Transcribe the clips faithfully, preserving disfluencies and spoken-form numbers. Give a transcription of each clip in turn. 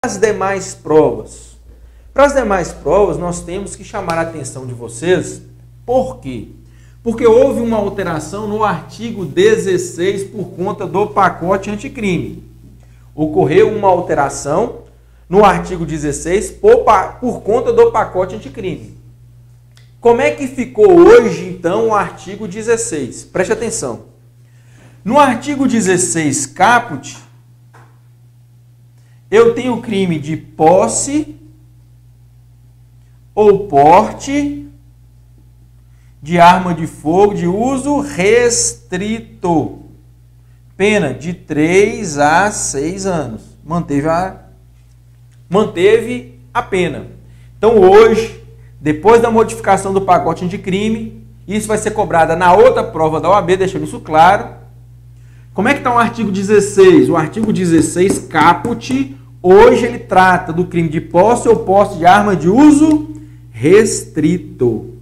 as demais provas? Para as demais provas, nós temos que chamar a atenção de vocês. Por quê? Porque houve uma alteração no artigo dezesseis por conta do pacote anticrime. Ocorreu uma alteração no artigo dezesseis por, por conta do pacote anticrime. Como é que ficou hoje, então, o artigo dezesseis? Preste atenção. No artigo dezesseis caput, eu tenho o crime de posse ou porte de arma de fogo de uso restrito. Pena de três a seis anos. Manteve a, manteve a pena. Então, hoje, depois da modificação do pacote anticrime, isso vai ser cobrado na outra prova da O A B, deixando isso claro. Como é que está o artigo dezesseis? O artigo dezesseis caput, hoje ele trata do crime de posse ou posse de arma de uso restrito.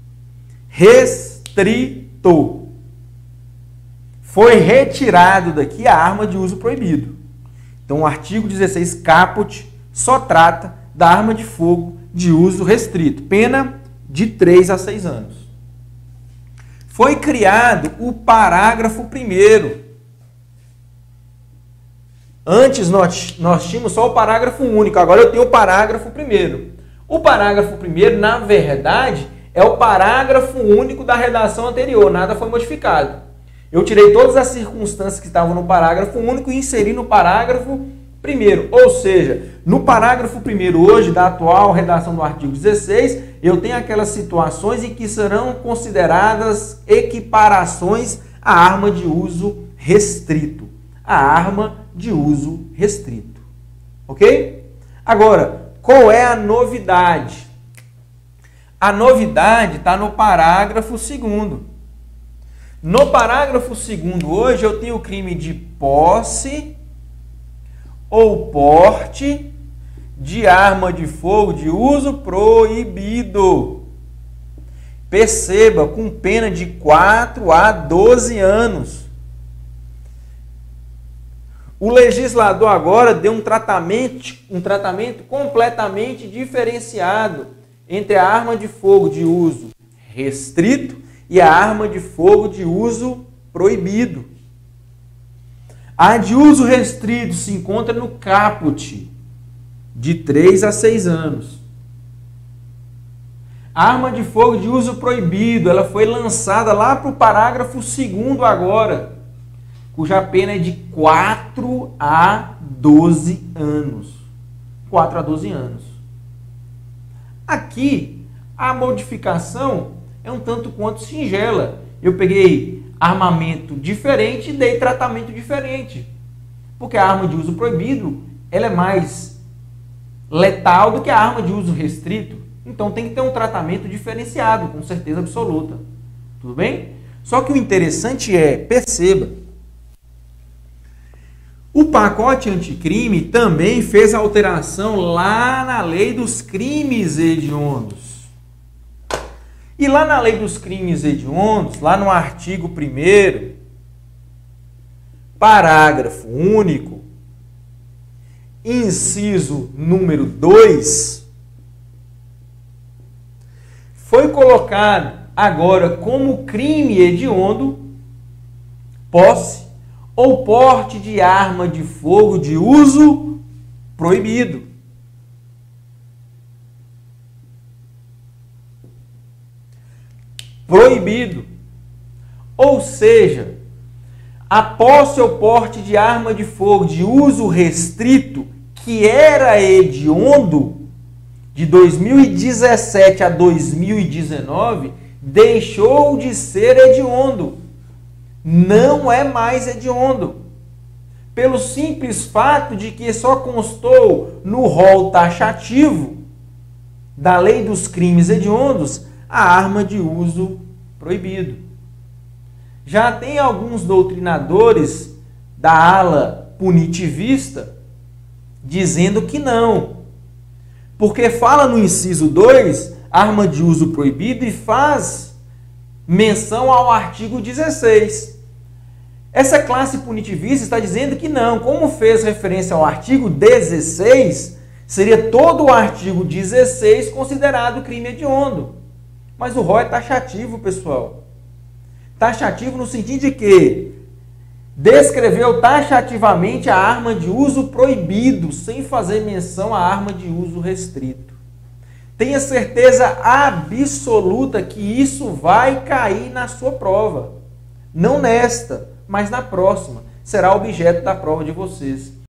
Restrito. Foi retirado daqui a arma de uso proibido. Então, o artigo dezesseis caput só trata da arma de fogo de uso restrito. Pena de três a seis anos. Foi criado o parágrafo primeiro. Antes nós, nós tínhamos só o parágrafo único, agora eu tenho o parágrafo primeiro. O parágrafo primeiro, na verdade, é o parágrafo único da redação anterior, nada foi modificado. Eu tirei todas as circunstâncias que estavam no parágrafo único e inseri no parágrafo primeiro. Ou seja, no parágrafo primeiro hoje, da atual redação do artigo dezesseis, eu tenho aquelas situações em que serão consideradas equiparações à arma de uso restrito. A arma de uso restrito. Ok? Agora, qual é a novidade? A novidade está no parágrafo segundo. No parágrafo segundo hoje, eu tenho o crime de posse ou porte de arma de fogo de uso proibido. Perceba, com pena de quatro a doze anos. O legislador agora deu um tratamento, um tratamento completamente diferenciado entre a arma de fogo de uso restrito e a arma de fogo de uso proibido. A de uso restrito se encontra no caput, de três a seis anos. A arma de fogo de uso proibido, ela foi lançada lá para o parágrafo segundo agora, cuja pena é de quatro a doze anos. quatro a doze anos. Aqui, a modificação é um tanto quanto singela. Eu peguei armamento diferente e dei tratamento diferente. Porque a arma de uso proibido, ela é mais letal do que a arma de uso restrito. Então tem que ter um tratamento diferenciado, com certeza absoluta. Tudo bem? Só que o interessante é, perceba, o pacote anticrime também fez alteração lá na lei dos crimes hediondos. E lá na lei dos crimes hediondos, lá no artigo primeiro, parágrafo único, inciso número dois, foi colocado agora como crime hediondo posse ou porte de arma de fogo de uso proibido. Proibido. Ou seja, a posse ou porte de arma de fogo de uso restrito, que era hediondo, de dois mil e dezessete a dois mil e dezenove, deixou de ser hediondo. Não é mais hediondo. Pelo simples fato de que só constou no rol taxativo da lei dos crimes hediondos a arma de uso proibido. Já tem alguns doutrinadores da ala punitivista dizendo que não. Porque fala no inciso dois, arma de uso proibido, e faz menção ao artigo dezesseis. Essa classe punitivista está dizendo que não, como fez referência ao artigo dezesseis, seria todo o artigo dezesseis considerado crime hediondo. Mas o rol é taxativo, pessoal. Taxativo no sentido de que descreveu taxativamente a arma de uso proibido, sem fazer menção à arma de uso restrito. Tenha certeza absoluta que isso vai cair na sua prova. Não nesta, mas na próxima. Será objeto da prova de vocês.